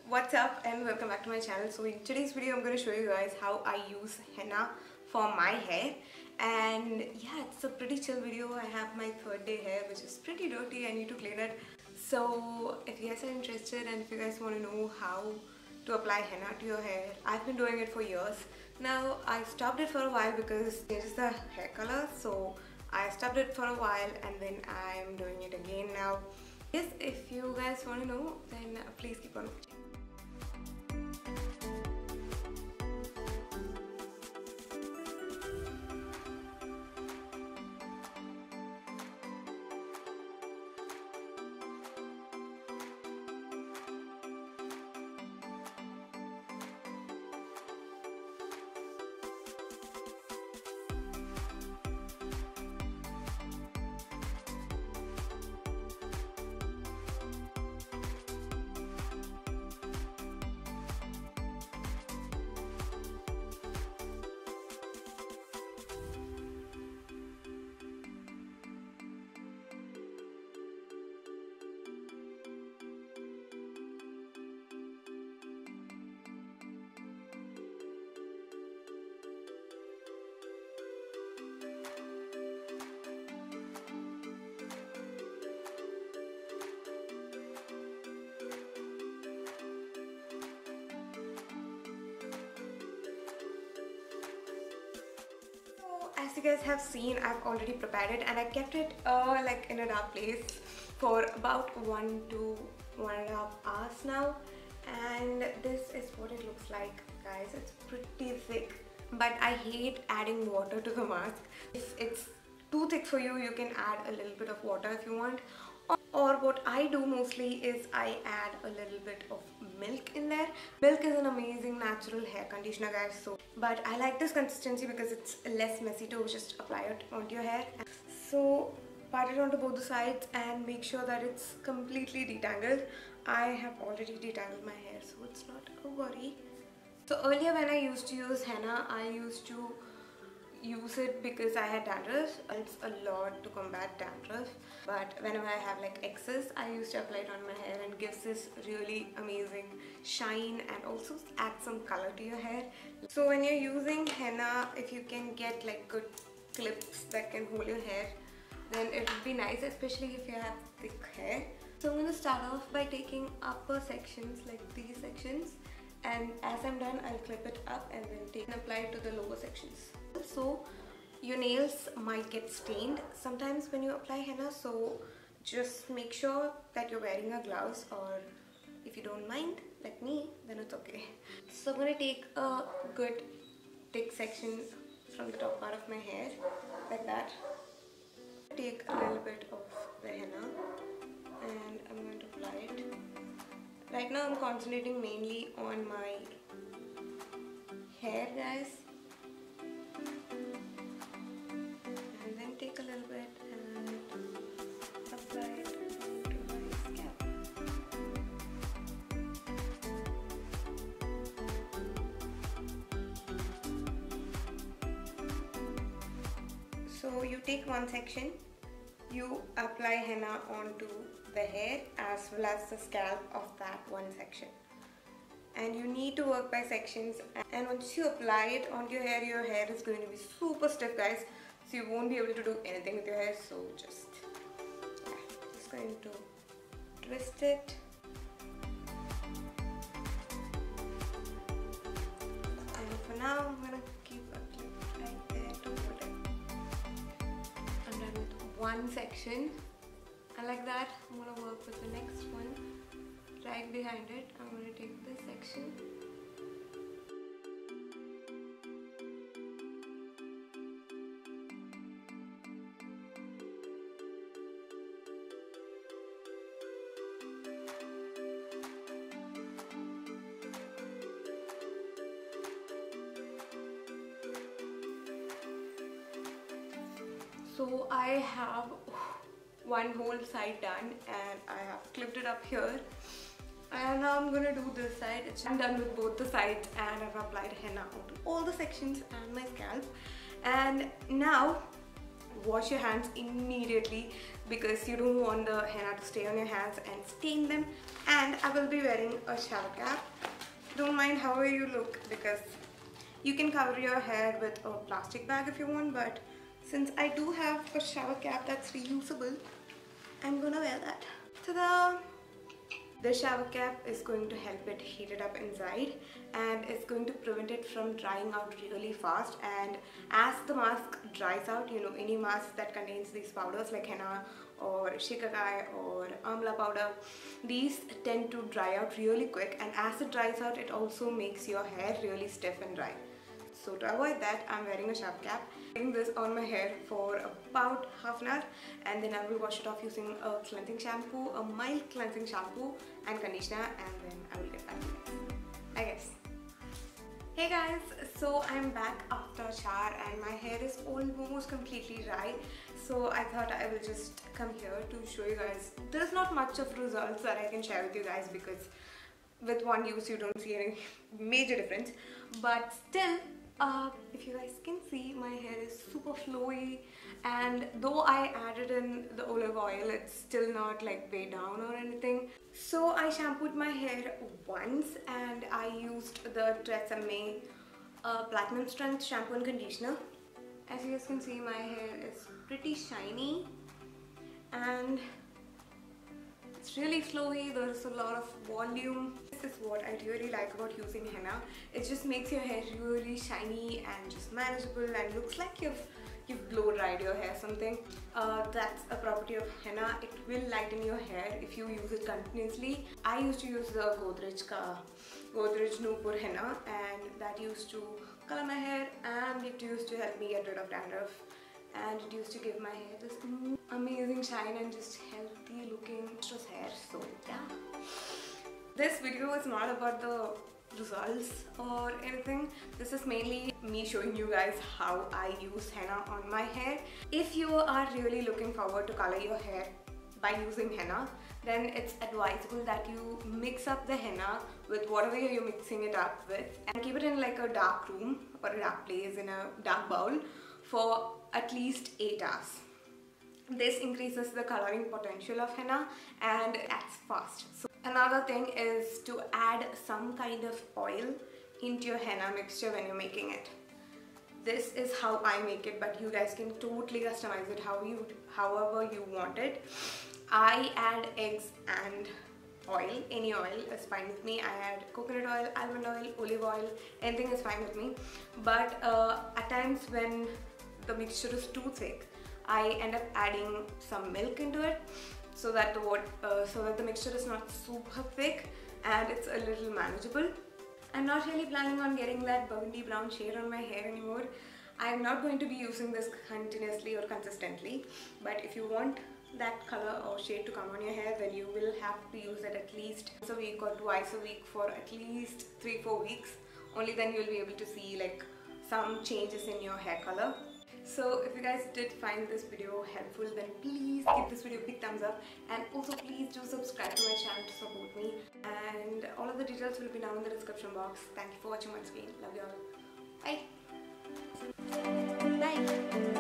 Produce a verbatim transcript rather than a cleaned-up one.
What's up and welcome back to my channel. So in today's video I'm going to show you guys how I use henna for my hair, and yeah, it's a pretty chill video. I have my third day hair which is pretty dirty. I need to clean it. So if you guys are interested and if you guys want to know how to apply henna to your hair, I've been doing it for years. Now I stopped it for a while because it is the hair color, so I stopped it for a while and then I'm doing it again now. Yes, if you guys want to know, then please keep on watching. As you guys have seen, I've already prepared it and I kept it uh, like in a dark place for about one to one and a half hours now, and this is what it looks like, guys. It's pretty thick, but I hate adding water to the mask. If it's too thick for you, you can add a little bit of water if you want, or what I do mostly is I add a little bit of milk in there. Milk is an amazing natural hair conditioner, guys, so but I like this consistency because it's less messy to just apply it onto your hair. So pat it onto both the sides and make sure that it's completely detangled. I have already detangled my hair, so it's not a worry. So earlier when I used to use henna, I used to use it because I had dandruff. It's a lot to combat dandruff, but whenever I have like excess, I used to apply it on my hair and gives this really amazing shine and also add some color to your hair. So when you're using henna, if you can get like good clips that can hold your hair, then it would be nice, especially if you have thick hair. So I'm going to start off by taking upper sections like these sections, and as I'm done, I'll clip it up and then take and apply it to the lower sections. So your nails might get stained sometimes when you apply henna, so just make sure that you're wearing a gloves, or if you don't mind like me, then it's okay. So I'm going to take a good thick section from the top part of my hair like that. Take a little bit of the henna and I'm going to apply it. Right now I'm concentrating mainly on my hair, guys. And then take a little bit and apply it onto my scalp. So you take one section, you apply henna onto the hair as well as the scalp of that one section, and you need to work by sections. And once you apply it onto your hair, your hair is going to be super stiff, guys, so you won't be able to do anything with your hair. So just yeah, just going to twist it. And for now I'm gonna keep a clip right there to put it. I'm done with one section. And like that, I'm going to work with the next one right behind it. I'm going to take this section. So I have one whole side done and I have clipped it up here, and now I'm gonna do this side. I'm done with both the sides and I've applied henna onto all the sections and my scalp. And now wash your hands immediately because you don't want the henna to stay on your hands and stain them. And I will be wearing a shower cap. Don't mind however you look, because you can cover your hair with a plastic bag if you want, but since I do have a shower cap that's reusable, I'm gonna wear that. Ta-da! The shower cap is going to help it heat it up inside, and it's going to prevent it from drying out really fast. And as the mask dries out, you know, any mask that contains these powders like henna or shikakai or amla powder, these tend to dry out really quick, and as it dries out, it also makes your hair really stiff and dry. So to avoid that, I'm wearing a shower cap. I'm putting this on my hair for about half an hour, and then I will wash it off using a cleansing shampoo, a mild cleansing shampoo and conditioner, and then I will get back to it, I guess. Hey guys, so I'm back after a shower and my hair is almost completely dry. So I thought I will just come here to show you guys. There's not much of results that I can share with you guys because with one use you don't see any major difference, but still, Uh, if you guys can see, my hair is super flowy, and though I added in the olive oil, it's still not like way down or anything. So I shampooed my hair once and I used the Tresemme uh, Platinum Strength shampoo and conditioner. As you guys can see, my hair is pretty shiny and it's really flowy. There's a lot of volume. This is what I really like about using henna. It just makes your hair really shiny and just manageable and looks like you've you've blow dried your hair something. Uh, that's a property of henna. It will lighten your hair if you use it continuously. I used to use the Godrej ka Godrej Noopur henna, and that used to color my hair and it used to help me get rid of dandruff. And it used to give my hair this amazing shine and just healthy looking lustrous hair. So yeah, this video is not about the results or anything. This is mainly me showing you guys how I use henna on my hair. If you are really looking forward to color your hair by using henna, then it's advisable that you mix up the henna with whatever you're mixing it up with and keep it in like a dark room or a dark place in a dark bowl for at least eight hours. This increases the coloring potential of henna and acts fast. So another thing is to add some kind of oil into your henna mixture when you're making it. This is how I make it, but you guys can totally customize it how you, however you want it. I add eggs and oil. Any oil is fine with me. I add coconut oil, almond oil, olive oil, anything is fine with me. But uh, at times when the mixture is too thick, I end up adding some milk into it so that the uh, so that the mixture is not super thick and it's a little manageable. I'm not really planning on getting that burgundy brown shade on my hair anymore. I'm not going to be using this continuously or consistently, but if you want that color or shade to come on your hair, then you will have to use it at least once a week or twice a week for at least three four weeks. Only then you'll be able to see like some changes in your hair color. So if you guys did find this video helpful, then please give this video a big thumbs up, and also please do subscribe to my channel to support me, and all of the details will be down in the description box. Thank you for watching once again. Love you all. Bye. Bye.